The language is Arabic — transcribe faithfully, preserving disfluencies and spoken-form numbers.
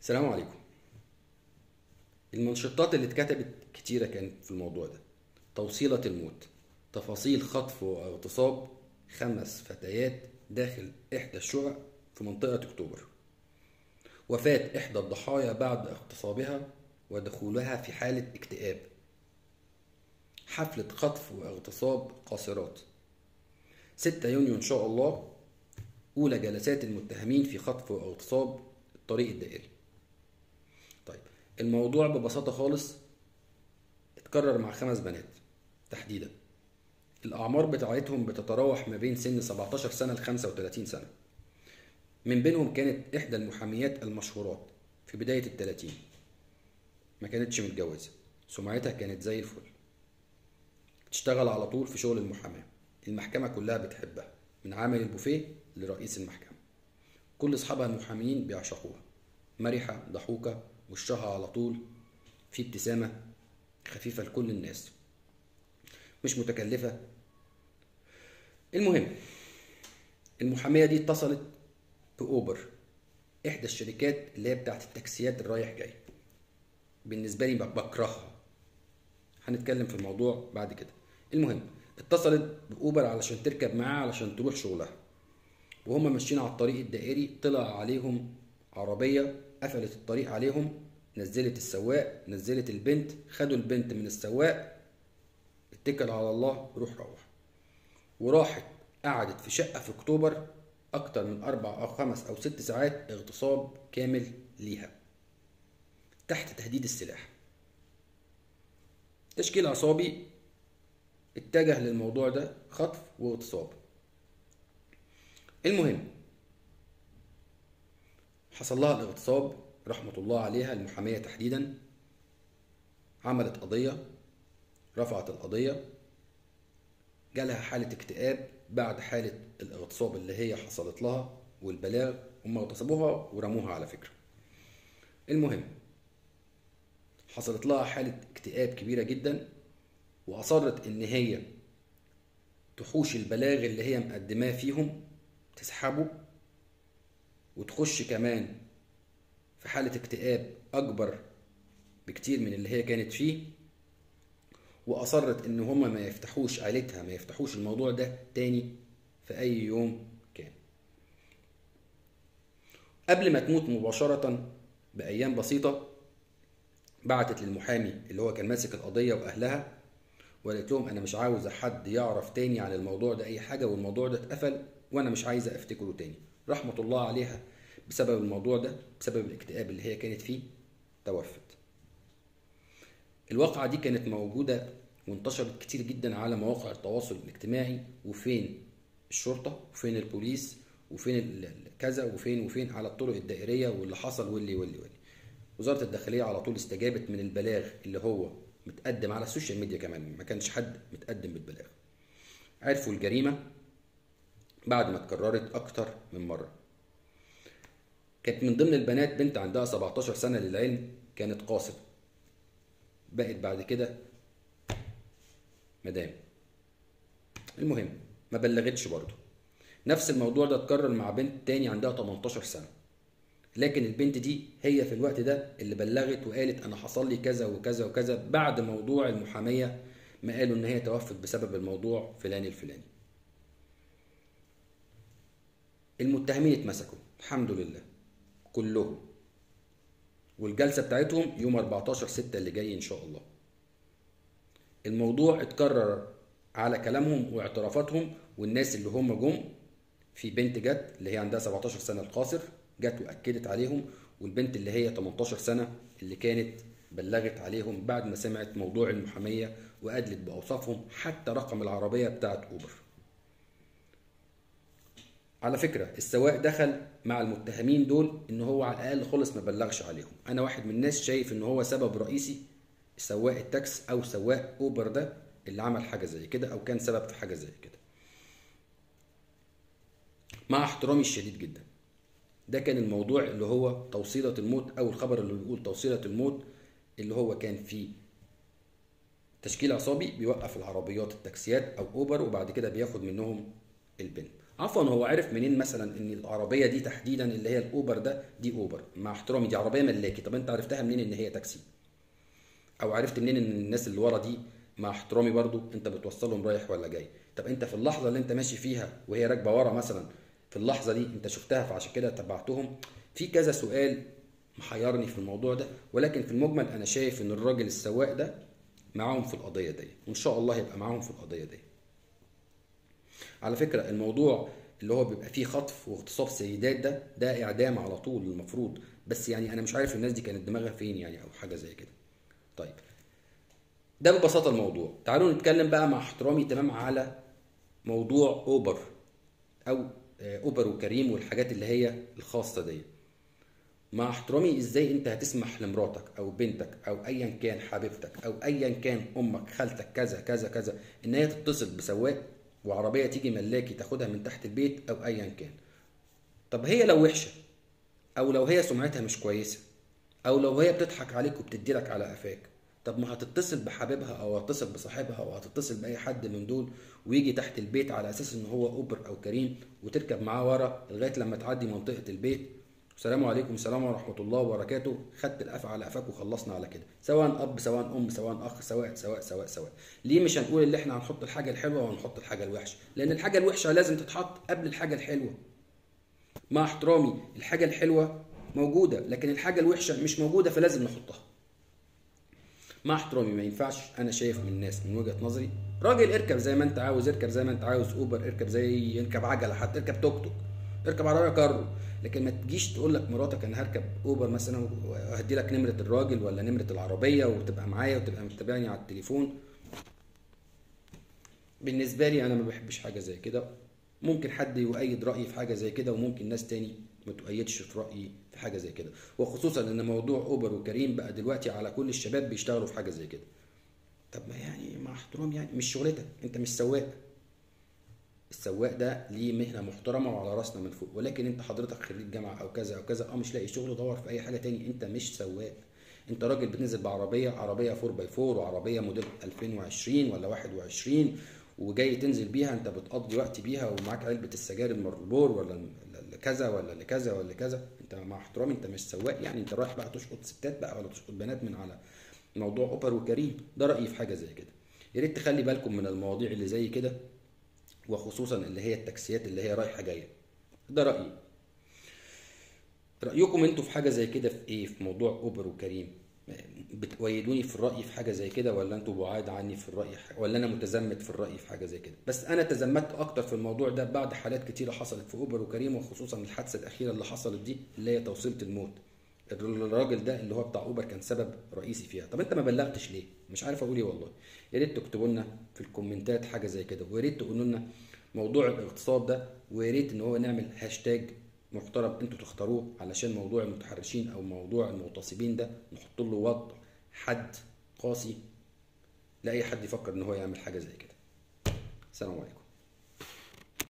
السلام عليكم. المنشطات اللي اتكتبت كتيرة كانت في الموضوع ده: توصيلة الموت، تفاصيل خطف واغتصاب خمس فتيات داخل إحدى الشقق في منطقة أكتوبر، وفاة إحدى الضحايا بعد اغتصابها ودخولها في حالة اكتئاب، حفلة خطف واغتصاب قاصرات، ستة يونيو إن شاء الله أولى جلسات المتهمين في خطف واغتصاب الطريق الدائري. طيب، الموضوع ببساطة خالص اتكرر مع خمس بنات تحديدا. الأعمار بتاعتهم بتتراوح ما بين سن سبعتاشر سنة ل خمسة وتلاتين سنة. من بينهم كانت إحدى المحاميات المشهورات في بداية التلاتين، ما كانتش متجوزة، سمعتها كانت زي الفل، تشتغل على طول في شغل المحاماة، المحكمة كلها بتحبها من عامل البوفيه لرئيس المحكمة. كل أصحابها المحامين بيعشقوها، مرحة ضحوكة، وشها على طول في ابتسامة خفيفة لكل الناس، مش متكلفة. المهم، المحامية دي اتصلت بأوبر، إحدى الشركات اللي هي بتاعت التاكسيات الرايح جاي. بالنسبة لي بكرهها، هنتكلم في الموضوع بعد كده. المهم، اتصلت بأوبر علشان تركب معاه علشان تروح شغلها، وهم ماشيين على الطريق الدائري طلع عليهم عربية قفلت الطريق عليهم، نزلت السواق، نزلت البنت، خدوا البنت من السواق، اتكل على الله روح روح. وراحت قعدت في شقة في أكتوبر أكتر من أربع أو خمس أو ست ساعات اغتصاب كامل ليها تحت تهديد السلاح. تشكيل عصابي اتجه للموضوع ده، خطف واغتصاب. المهم، حصل لها الاغتصاب رحمة الله عليها، المحامية تحديدا عملت قضية، رفعت القضية، جالها حالة اكتئاب بعد حالة الاغتصاب اللي هي حصلت لها والبلاغ. هم اغتصبوها ورموها على فكرة. المهم، حصلت لها حالة اكتئاب كبيرة جدا، وأصرت إن هي تحوش البلاغ اللي هي مقدماه فيهم، تسحبه، وتخش كمان في حالة اكتئاب أكبر بكتير من اللي هي كانت فيه. وأصرت إن هما ما يفتحوش، عيلتها ما يفتحوش الموضوع ده تاني في أي يوم كان. قبل ما تموت مباشرة بأيام بسيطة، بعتت للمحامي اللي هو كان ماسك القضية وأهلها، وقالت لهم أنا مش عاوزة حد يعرف تاني عن الموضوع ده أي حاجة، والموضوع ده اتقفل وأنا مش عايزة أفتكره تاني. رحمة الله عليها بسبب الموضوع ده، بسبب الاكتئاب اللي هي كانت فيه، توفت. الواقعة دي كانت موجودة وانتشرت كتير جدا على مواقع التواصل الاجتماعي، وفين الشرطة وفين البوليس وفين كذا وفين وفين على الطرق الدائرية، واللي حصل واللي واللي واللي وزارة الداخلية على طول استجابت من البلاغ اللي هو متقدم على السوشيال ميديا، كمان ما كانش حد متقدم بالبلاغ. عرفوا الجريمة بعد ما اتكررت أكتر من مرة. كانت من ضمن البنات بنت عندها سبعتاشر سنة للعلم، كانت قاصر، بقت بعد كده مدام. المهم، ما بلغتش برضه. نفس الموضوع ده اتكرر مع بنت تاني عندها تمنتاشر سنة، لكن البنت دي هي في الوقت ده اللي بلغت وقالت انا حصل لي كذا وكذا وكذا، بعد موضوع المحامية ما قالوا ان هي توفت بسبب الموضوع فلان الفلاني. المتهمين اتمسكوا الحمد لله كلهم، والجلسة بتاعتهم يوم أربعتاشر ستة اللي جاي ان شاء الله. الموضوع اتكرر على كلامهم واعترافاتهم، والناس اللي هم جم، في بنت جت اللي هي عندها سبعتاشر سنة القاصر، جت واكدت عليهم، والبنت اللي هي تمنتاشر سنة اللي كانت بلغت عليهم بعد ما سمعت موضوع المحامية وأدلت بأوصافهم حتى رقم العربية بتاعت أوبر. على فكرة، السواق دخل مع المتهمين دول ان هو على الأقل خالص ما بلغش عليهم. أنا واحد من الناس شايف ان هو سبب رئيسي، سواق التاكس أو سواق أوبر ده اللي عمل حاجة زي كده أو كان سبب في حاجة زي كده. مع احترامي الشديد جدا، ده كان الموضوع اللي هو توصيلة الموت، أو الخبر اللي بيقول توصيلة الموت، اللي هو كان فيه تشكيل عصابي بيوقف العربيات التاكسيات أو أوبر، وبعد كده بياخد منهم البنت. عفوا هو عرف منين مثلا ان العربيه دي تحديدا اللي هي الاوبر ده دي اوبر؟ مع احترامي دي عربيه ملاكي، طب انت عرفتها منين ان هي تاكسي؟ او عرفت منين ان الناس اللي ورا دي مع احترامي برضو انت بتوصلهم رايح ولا جاي؟ طب انت في اللحظه اللي انت ماشي فيها وهي راكبه ورا مثلا، في اللحظه دي انت شفتها فعشان كده تبعتهم؟ في كذا سؤال محيرني في الموضوع ده، ولكن في المجمل انا شايف ان الراجل السواق ده معاهم في القضيه دي، وان شاء الله يبقى معاهم في القضيه دي. على فكره الموضوع اللي هو بيبقى فيه خطف واغتصاب سيدات ده ده اعدام على طول المفروض، بس يعني انا مش عارف الناس دي كانت دماغها فين يعني، او حاجه زي كده. طيب ده ببساطه الموضوع. تعالوا نتكلم بقى مع احترامي تمام على موضوع اوبر او اوبر وكريم والحاجات اللي هي الخاصه دي. مع احترامي ازاي انت هتسمح لمراتك او بنتك او ايا كان حبيبتك او ايا كان امك خالتك كذا كذا كذا ان هي تتصل بسواق وعربيه تيجي ملاكي تاخدها من تحت البيت او ايا كان؟ طب هي لو وحشه، او لو هي سمعتها مش كويسه، او لو هي بتضحك عليك وبتديلك على قفاك، طب ما هتتصل بحبيبها او هتتصل بصاحبها او هتتصل باي حد من دول ويجي تحت البيت على اساس ان هو اوبر او كريم، وتركب معاه ورا لغايه لما تعدي منطقه البيت، السلام عليكم السلام ورحمه الله وبركاته، خدت القفا على قفاك وخلصنا على كده، سواء اب سواء ام سواء اخ سواء سواء سواء سواء. ليه مش هنقول اللي احنا هنحط الحاجه الحلوه وهنحط الحاجه الوحشه؟ لان الحاجه الوحشه لازم تتحط قبل الحاجه الحلوه. مع احترامي الحاجه الحلوه موجوده لكن الحاجه الوحشه مش موجوده فلازم نحطها. مع احترامي ما ينفعش، انا شايف من الناس من وجهه نظري، راجل اركب زي ما انت عاوز، اركب زي ما انت عاوز اوبر، اركب زي اركب عجله، حتى اركب توك توك، اركب عربيه كارو، لكن ما تجيش تقول لك مراتك انا هركب اوبر مثلا وهدي لك نمره الراجل ولا نمره العربيه وتبقى معايا وتبقى متابعني على التليفون. بالنسبه لي انا ما بحبش حاجه زي كده. ممكن حد يؤيد رايي في حاجه زي كده وممكن ناس تاني ما تؤيدش في رايي في حاجه زي كده، وخصوصا ان موضوع اوبر وكريم بقى دلوقتي على كل الشباب بيشتغلوا في حاجه زي كده. طب ما يعني مع احترام يعني مش شغلتك، انت مش سواق. السواق ده ليه مهنه محترمه وعلى راسنا من فوق، ولكن انت حضرتك خريج جامعه او كذا او كذا اه مش لاقي شغل، دور في اي حاجه تاني، انت مش سواق. انت راجل بتنزل بعربيه عربيه أربعة باي أربعة وعربيه موديل ألفين وعشرين ولا واحد وعشرين وجاي تنزل بيها، انت بتقضي وقت بيها ومعاك علبه السجاير المارلبور ولا كذا ولا كذا ولا كذا، انت مع احترامي انت مش سواق يعني. انت رايح بقى تشقط ستات بقى ولا تشقط بنات من على موضوع اوبر وكريم. ده رايي في حاجه زي كده. يا ريت تخلي بالكم من المواضيع اللي زي كده، وخصوصا اللي هي التاكسيات اللي هي رايحه جايه. ده رايي. رايكم انتوا في حاجه زي كده في ايه في موضوع اوبر وكريم؟ بتؤيدوني في الراي في حاجه زي كده ولا انتوا بعاد عني في الراي، ولا انا متزمت في الراي في حاجه زي كده؟ بس انا تزمت اكتر في الموضوع ده بعد حالات كتيره حصلت في اوبر وكريم، وخصوصا الحادثه الاخيره اللي حصلت دي اللي هي توصيله الموت. الراجل ده اللي هو بتاع اوبر كان سبب رئيسي فيها. طب انت ما بلغتش ليه؟ مش عارف اقول ايه والله. يا ريت تكتبوا لنا في الكومنتات حاجه زي كده، ويا ريت تقولوا لنا موضوع الاغتصاب ده، ويا ريت ان هو نعمل هاشتاج محترم انتوا تختاروه علشان موضوع المتحرشين او موضوع المغتصبين ده نحط له وضع حد قاسي لاي حد يفكر ان هو يعمل حاجه زي كده. السلام عليكم.